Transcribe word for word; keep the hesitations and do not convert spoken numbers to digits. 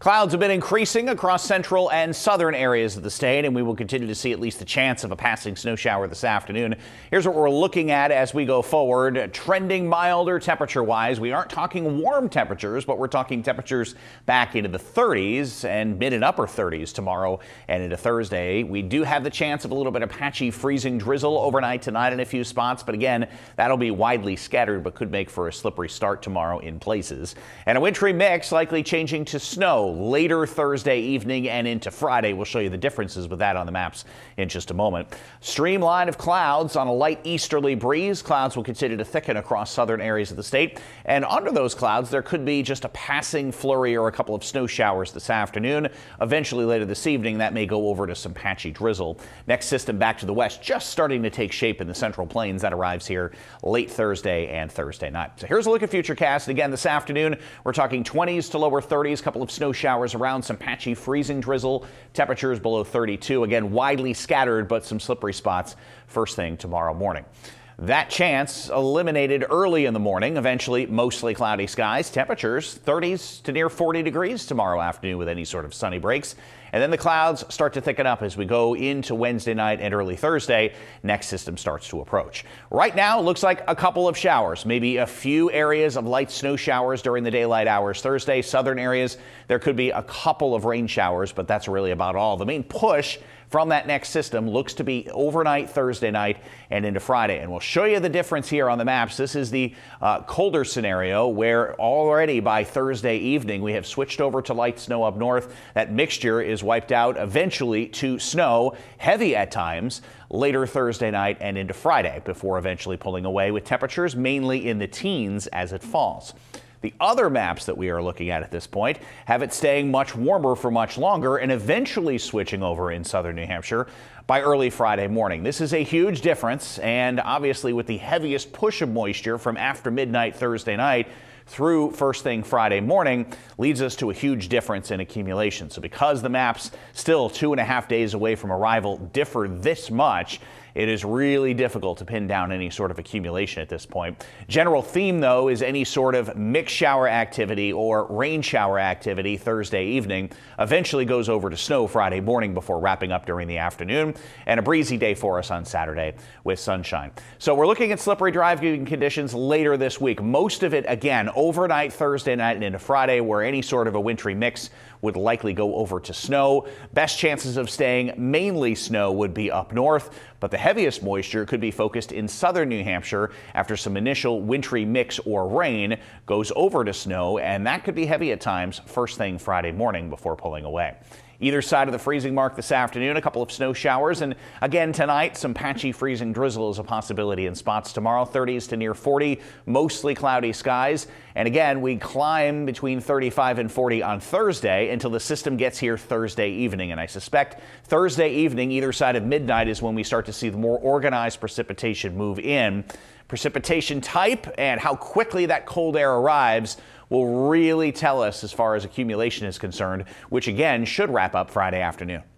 Clouds have been increasing across central and southern areas of the state, and we will continue to see at least a chance of a passing snow shower this afternoon. Here's what we're looking at as we go forward. Trending milder temperature-wise. We aren't talking warm temperatures, but we're talking temperatures back into the thirties and mid and upper thirties tomorrow and into Thursday. We do have the chance of a little bit of patchy freezing drizzle overnight tonight in a few spots, but again, that'll be widely scattered, but could make for a slippery start tomorrow in places. And a wintry mix likely changing to snow later Thursday evening and into Friday. We'll show you the differences with that on the maps in just a moment. Streamline of clouds on a light easterly breeze. Clouds will continue to thicken across southern areas of the state. And under those clouds, there could be just a passing flurry or a couple of snow showers this afternoon. Eventually later this evening, that may go over to some patchy drizzle. Next system back to the west, just starting to take shape in the central plains. That arrives here late Thursday and Thursday night. So here's a look at Futurecast. Again, this afternoon, we're talking twenties to lower thirties, couple of snow showers around, some patchy freezing drizzle. Temperatures below thirty-two. Again, widely scattered, but some slippery spots first thing tomorrow morning. That chance eliminated early in the morning. Eventually, mostly cloudy skies. Temperatures thirties to near forty degrees tomorrow afternoon with any sort of sunny breaks. And then the clouds start to thicken up as we go into Wednesday night and early Thursday. Next system starts to approach. Right now, it looks like a couple of showers, maybe a few areas of light snow showers during the daylight hours Thursday. Southern areas, there could be a couple of rain showers, but that's really about all. The main push from that next system looks to be overnight Thursday night and into Friday. And we'll show you the difference here on the maps. This is the uh, colder scenario where already by Thursday evening we have switched over to light snow up north. That mixture is wiped out eventually to snow, heavy at times, later Thursday night and into Friday before eventually pulling away with temperatures mainly in the teens as it falls. The other maps that we are looking at at this point have it staying much warmer for much longer and eventually switching over in southern New Hampshire by early Friday morning. This is a huge difference, and obviously with the heaviest push of moisture from after midnight Thursday night through first thing Friday morning leads us to a huge difference in accumulation. So because the maps still two and a half days away from arrival differ this much, it is really difficult to pin down any sort of accumulation at this point. General theme, though, is any sort of mixed shower activity or rain shower activity Thursday evening eventually goes over to snow Friday morning before wrapping up during the afternoon, and a breezy day for us on Saturday with sunshine. So we're looking at slippery driving conditions later this week. Most of it, again, overnight Thursday night and into Friday, where any sort of a wintry mix would likely go over to snow. Best chances of staying mainly snow would be up north, but the heaviest moisture could be focused in southern New Hampshire after some initial wintry mix or rain goes over to snow, and that could be heavy at times first thing Friday morning before pulling away. Either side of the freezing mark this afternoon, a couple of snow showers, and again tonight, some patchy freezing drizzle is a possibility in spots tomorrow. thirties to near forty, mostly cloudy skies. And again, we climb between thirty-five and forty on Thursday until the system gets here Thursday evening. And I suspect Thursday evening, either side of midnight, is when we start to see the more organized precipitation move in. Precipitation type and how quickly that cold air arrives will really tell us as far as accumulation is concerned, which again should wrap up Friday afternoon.